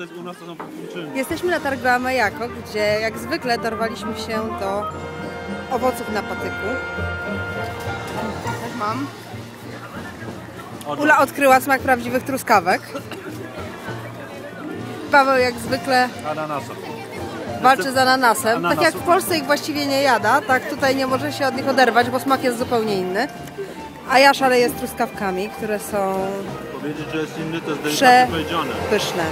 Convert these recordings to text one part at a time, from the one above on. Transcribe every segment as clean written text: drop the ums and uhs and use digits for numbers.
u nas to są podkończyny. Jesteśmy na targu Amajako, gdzie jak zwykle dorwaliśmy się do owoców na patyku. Tak mam. Ula odkryła smak prawdziwych truskawek. Paweł jak zwykle Ananasa. walczy z ananasem. Ananasów. Tak jak w Polsce ich właściwie nie jada, tak tutaj nie może się od nich oderwać, bo smak jest zupełnie inny. A ja szaleję z truskawkami, które są Powiedzieć, że jest inny, to jest delikatnie powiedziane. pyszne.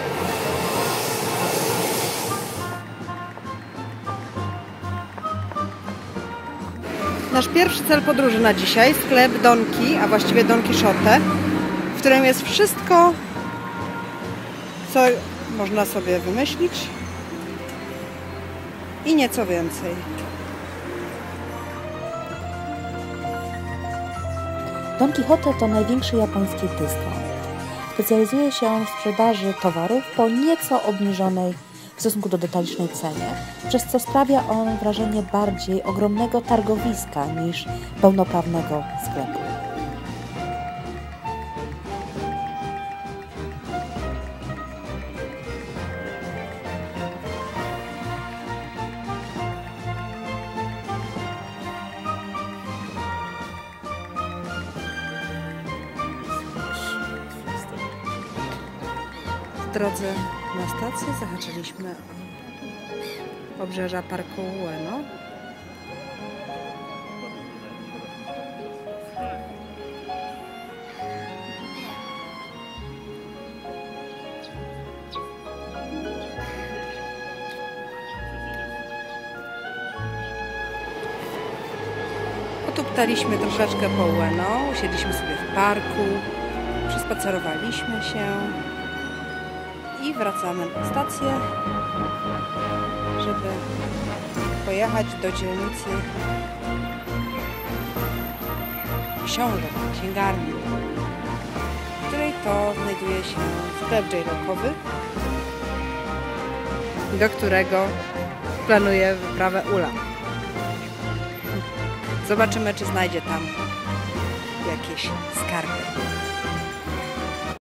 Nasz pierwszy cel podróży na dzisiaj, sklep Donki, a właściwie Don Quijote, w którym jest wszystko, co można sobie wymyślić i nieco więcej. Don Quijote to największy japoński dyskont. Specjalizuje się on w sprzedaży towarów po nieco obniżonej w stosunku do detalicznej cenie, przez co sprawia on wrażenie bardziej ogromnego targowiska niż pełnoprawnego sklepu. W drodze na stację zahaczyliśmy o obrzeża Parku Ueno. Potuptaliśmy troszeczkę po Ueno, usiedliśmy sobie w parku, przespacerowaliśmy się i wracamy na stację, żeby pojechać do dzielnicy książek, księgarni, w której to znajduje się sklep J-Rockowy, do którego planuje wyprawę Ula. Zobaczymy, czy znajdzie tam jakieś skarby.